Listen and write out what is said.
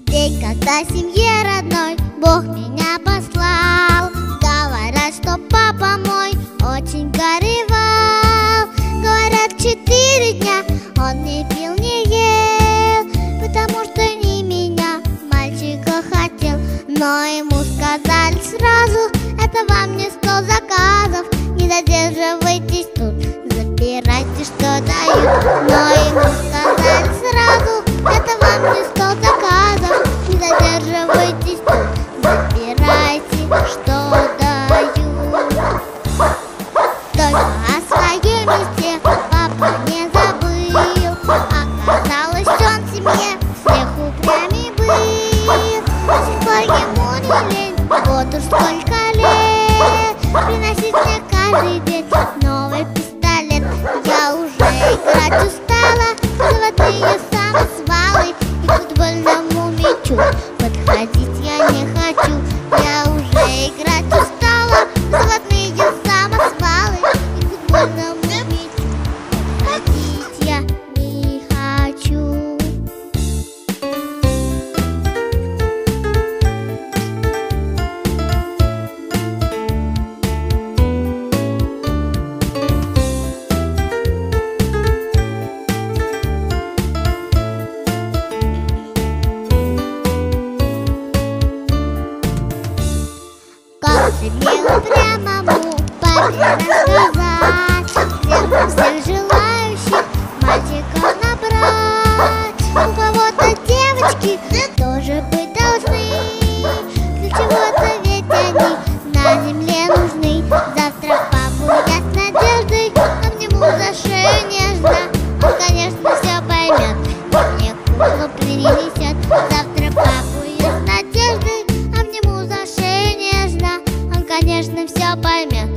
День, когда семье родной Бог меня послал. Говорят, что папа мой очень горевал. Говорят, 4 дня он не пил, не ел, потому что не меня, мальчика, хотел. Но ему сказали сразу: это вам не 100 заказов, не задерживайтесь тут, забирайте, что дают. Но ему сказали сразу: это вам не 100 заказов, не задерживайтесь тут, забирайте, что дают. Только о своей мечте папа не забыл. Оказалось, он в семье всех упрямей был. До сих пор ему не лень, вот уж сколько лет, приносить мне каждый день новый пистолет. Я уже играть устала в заводные самосвалы, и к футбольному мячу подходить я не хочу. Я уже играть устала в заводные самосвалы, и к футбольному мячу подходить я не хочу. Как же мне упрямому папе рассказать, сверху всех желающих мальчиков набрать? У кого-то девочки тоже быть должны, для чего-то ведь они на земле нужны. Завтра папу я с надеждой обниму за шею нежно. Он, конечно, все поймет, мне куклу принесет. Завтра папу я с надеждой обниму за шею нежно. Он, конечно, все поймет,